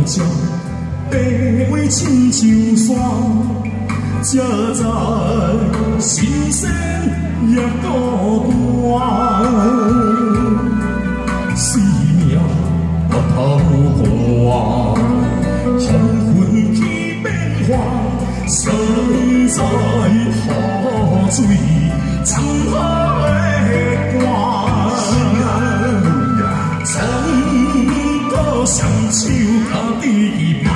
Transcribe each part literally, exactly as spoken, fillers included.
江，白尾亲像山，才知心酸也孤单。生命不透破，风云起变化，身在河水沧海的歌。从到双手甲地拼，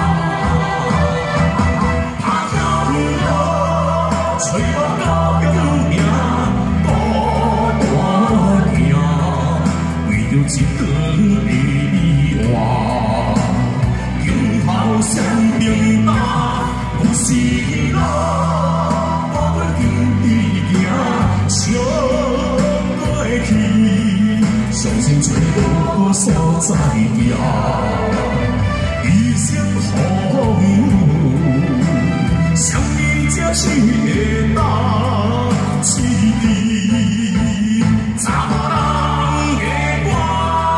打向路，找我到永命，孤单行，为着一顿的美话，今后相平淡，有时路，我要紧地行，笑过去。相信找无所在呀，一生风雨，相遇才是会答起你查某人的歌。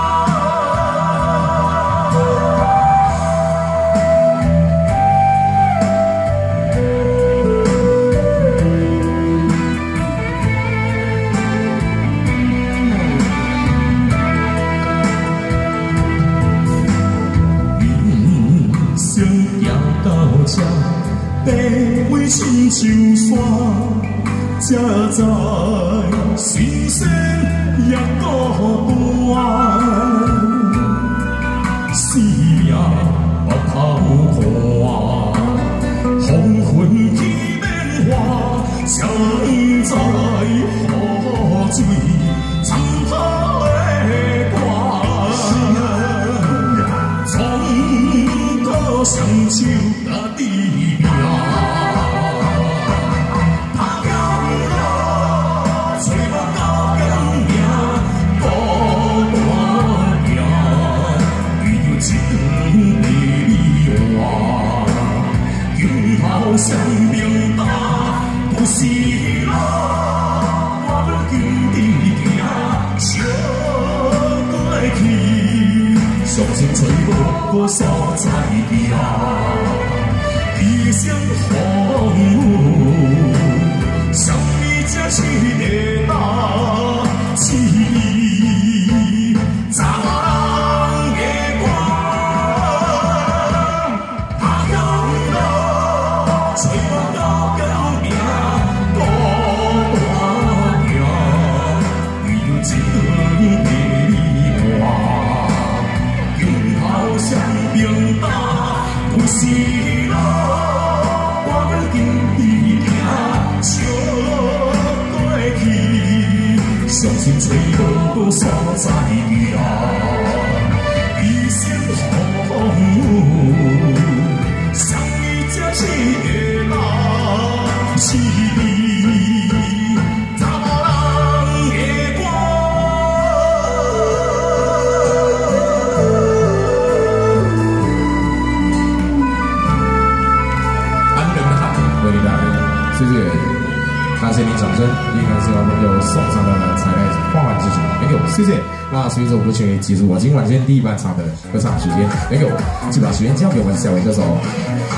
到这，白尾亲像山，才知心酸也孤单。生命不透看，风云起变化，才知河水沧海的歌。从头双手。地命，打向路，找我到永命，孤单行，为着一顿的美话，今后相平淡，不是路，我要紧地行，笑过去，相信找无所在呀。一生风雨，相遇才是会答起你查某人的歌。打向路，找我到永命，孤单行，为着一顿的美话，今后相平淡，不是路。相信找无所在呀，一生风雨，相遇才是会答起你查某人的歌。安人的好，为你带来，谢谢。感谢您掌声，也感谢我们有送上的彩带花环之主 ，thank you， 谢谢。那随着我们的全员结束，我今晚先第一半场的歌唱时间 ，thank you，就把时间交给我们下位歌手。